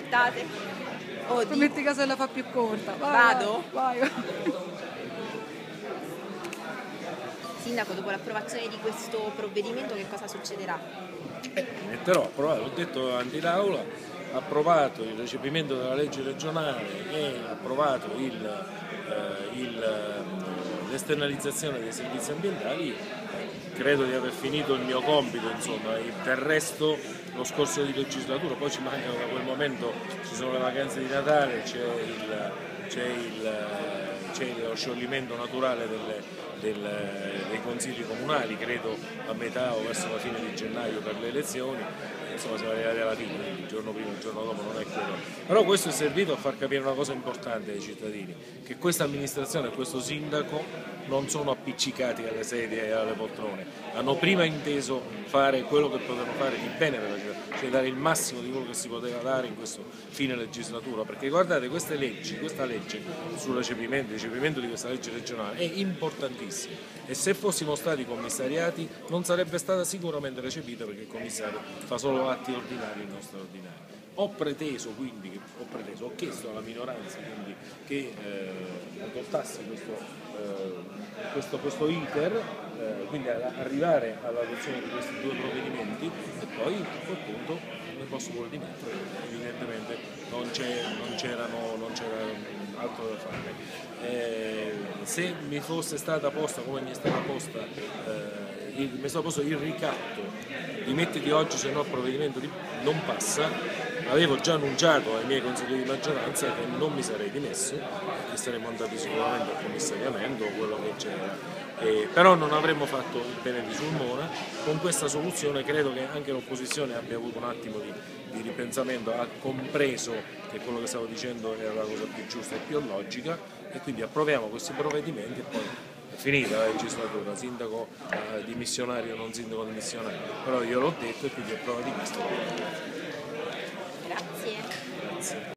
aspettate? Metti caso la fa più corta. Vado? Vai. Sindaco, dopo l'approvazione di questo provvedimento che cosa succederà? Metterò approvato, ho detto davanti l'aula, approvato il recepimento della legge regionale e approvato l'esternalizzazione dei servizi ambientali, credo di aver finito il mio compito, insomma, del resto lo scorso di legislatura, poi ci mancano da quel momento, ci sono le vacanze di Natale, c'è lo scioglimento naturale dei consigli comunali, credo a metà o verso la fine di gennaio per le elezioni, insomma siamo arrivati alla fine, quindi il giorno prima, il giorno dopo non è quello. Però questo è servito a far capire una cosa importante ai cittadini, che questa amministrazione e questo sindaco non sono appiccicati alle sedie e alle poltrone, hanno prima inteso fare quello che potevano fare di bene per la città, cioè dare il massimo di quello che si poteva dare in questo fine legislatura, perché guardate questa legge sul recepimento di questa legge regionale è importantissima e se fossimo stati commissariati non sarebbe stata sicuramente recepita, perché il commissario fa solo atti ordinari e non straordinari. Ho chiesto alla minoranza quindi che adottasse questo iter, quindi arrivare all'adozione di questi due provvedimenti e poi a quel punto nel posto pure di mettere, evidentemente non c'era altro da fare. Se mi fosse stata posta, come mi è stata posta, mi è stato posto il ricatto di mettiti oggi, se no il provvedimento non passa, avevo già annunciato ai miei consiglieri di maggioranza che non mi sarei dimesso, che saremmo andati sicuramente al commissariamento o quello che c'era, però non avremmo fatto il bene di Sulmona. Con questa soluzione credo che anche l'opposizione abbia avuto un attimo di ripensamento, ha compreso che quello che stavo dicendo era la cosa più giusta e più logica, e quindi approviamo questi provvedimenti e poi è finita la legislatura, sindaco dimissionario o non sindaco dimissionario, però io l'ho detto e quindi approvo di questo. Grazie.